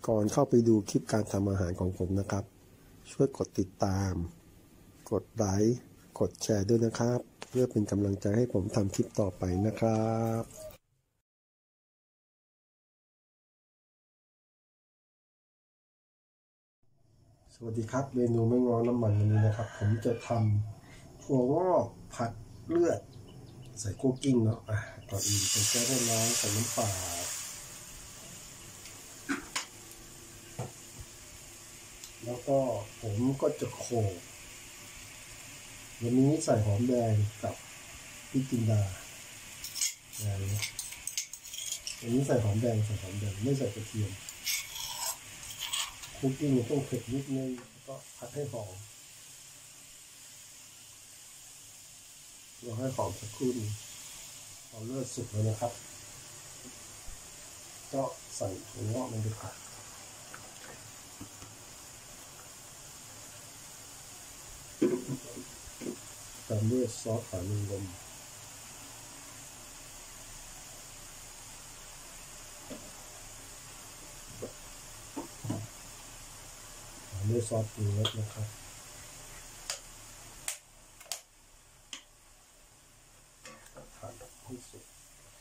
ก่อนเข้าไปดูคลิปการทำอาหารของผมนะครับช่วยกดติดตามกดไลค์กดแชร์ด้วยนะครับเพื่อเป็นกำลังใจให้ผมทำคลิปต่อไปนะครับสวัสดีครับเมนูไม่งอน้ำมันวันนี้นะครับผมจะทำถั่วงอกผัดเลือดใส่คุกกิ้งเนาะก่อนอื่นใส่แก้วให้ร้อนใส่น้ำเปล่าแล้วก็ผมก็จะโขลกวันนี้ใส่หอมแดงกับพริกจินดาอย่างนี้วันนี้ใส่หอมแดงไม่ใส่กระเทียมคุกกิ้งมันต้องเผ็ดนิดนึงก็ผัดให้หอมเราให้หอมสักครู่นึงพอเลือดสุกแล้วนะครับก็ใส่ถั่วงอกลงไปผัดตามด้วยซอสฝาลิงลมด้วยซอสปรุงรสนะครับผัดให้สุก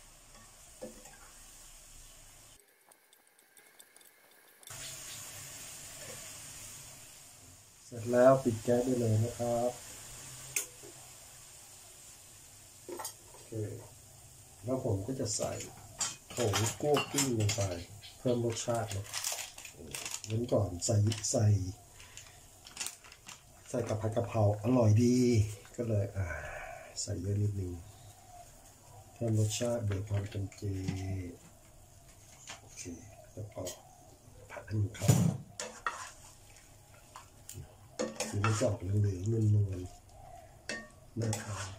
เสร็จแล้วปิดแก๊สได้เลยนะครับโอเคแล้วผมก็จะใส่ผงคั่วกลิ้งลงไปเพิ่มรสชาตินะเว้นก่อนใส่กับผัดกะเพราอร่อยดีก็เลยใส่เยอะนิดนึงเพิ่มรสชาติเบรกความเป็นเจโอเคแล้วก็ผัดให้มันเข้าสีมันจะออกเหลืองๆนวลๆน่าทาน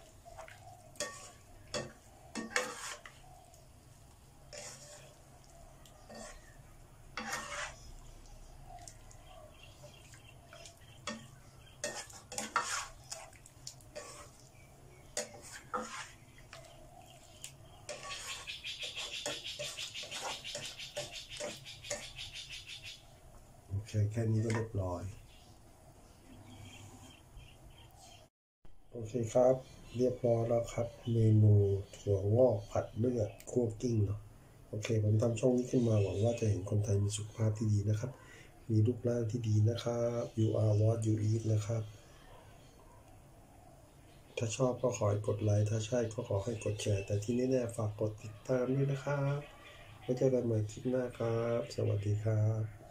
โอเคแค่นี้ก็เรียบร้อยโอเคครับเรียบร้อยแล้วครับเมนูถั่วงอกผัดเลือดคั่วกลิ้งเนาะโอเคผมทำช่องนี้ขึ้นมาหวังว่าจะเห็นคนไทยมีสุขภาพที่ดีนะครับมีรูปร่างที่ดีนะครับ you are what you eat นะครับถ้าชอบก็ขอให้กดไลค์ถ้าใช่ก็ขอให้กดแชร์แต่ที่แน่ๆฝากกดติดตามด้วยนะครับไว้เจอกันใหม่คลิปหน้าครับสวัสดีครับ